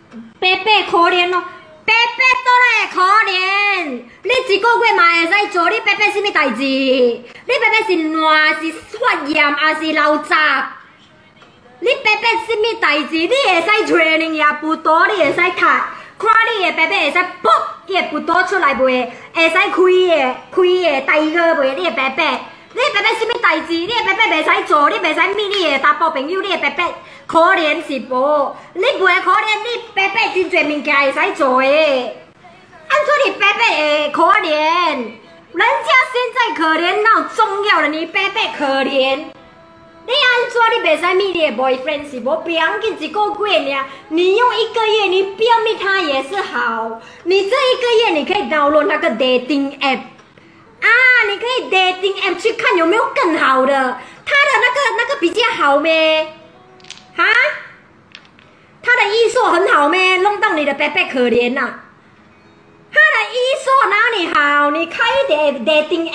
伯伯可怜哦，伯伯倒来会可怜。你一个月嘛会使做，你伯伯什么代志？你伯伯是烂是发炎还是流杂？你伯伯什么代志？你会使 training 也不多，你会使读，看你的伯伯会使噗，伊会不多出来卖，会使开个大号卖你的伯伯。你伯伯什么代志？你伯伯袂使做，你袂使灭你的查甫朋友，你伯伯可怜是无？你袂可怜，你伯伯真侪物件会使做的。安怎你伯伯会可怜？人家现在可怜，哪有重要了？你伯伯可怜，你安怎你袂使灭你的 boyfriend 是无？不要紧，一个月尔，你用1个月，你不要灭他也是好。你这1个月你可以 download 那个 dating app。啊，你可以 dating app 去看有没有更好的，他的那个比较好咩？哈？他的艺术很好咩？弄到你的伯伯可怜呐、啊！他的艺术哪里好？你开一点 dating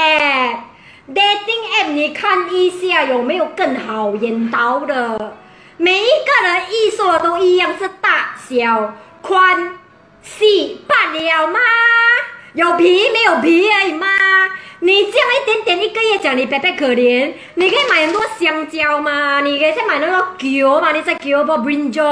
app，dating app 你看一下有没有更好引导的。每一个人艺术都一样，是大小、宽、细罢了吗？有皮没有皮而已吗？你这样一点点1个月讲你伯伯可怜，你可以买很多香蕉嘛，你可以再买那个球嘛，你再球不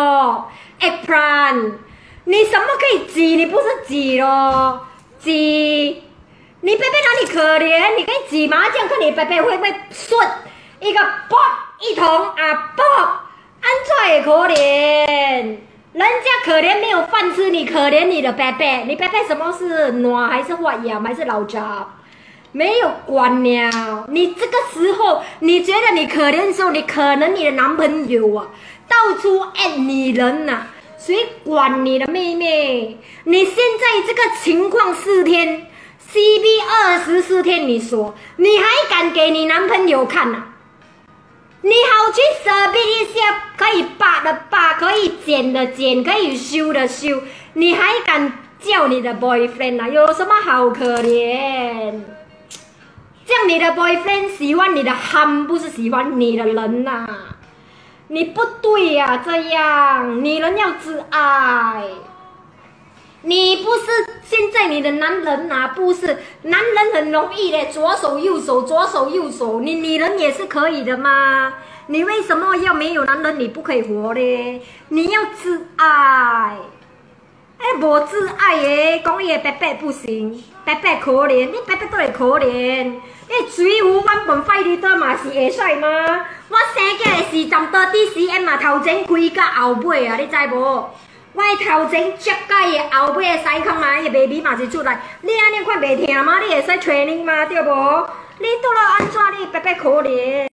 brinjal、eggplant， 你什么可以挤？你不是挤咯，挤。你伯伯哪里可怜？你可以挤麻将，看你伯伯会不会顺一个啵一桶啊啵，安怎也可怜。人家可怜没有饭吃，你可怜你的伯伯，你伯伯什么是暖还是发炎还是老杂？没有管了。你这个时候，你觉得你可怜的时候，你可能你的男朋友啊，到处你人呐、啊，谁管你的妹妹？你现在这个情况4天 ，CB 24天，你说你还敢给你男朋友看啊？你好去舍避一下，可以拔的拔，可以剪的剪，可以修的修，你还敢叫你的 boyfriend 啊？有什么好可怜？这样你的 boyfriend 喜欢你的憨，不是喜欢你的人呐、啊？你不对呀、啊，这样你人要自爱。你不是现在你的男人啊，不是男人很容易的，左手右手，左手右手，你女人也是可以的吗？你为什么要没有男人你不可以活呢？你要自爱。无自爱的，讲伊的伯伯不行，伯伯可怜，你伯伯都会可怜。你水壶阮盆快滴倒嘛是会使吗？我生囝的时阵倒 DCM 嘛，头前开到后尾啊，你知无？我头前接甲伊后尾的屎孔嘛，伊的 baby 嘛是出来。你安尼看袂疼吗？你会使 training 吗？对无？你倒了安怎？你伯伯可怜。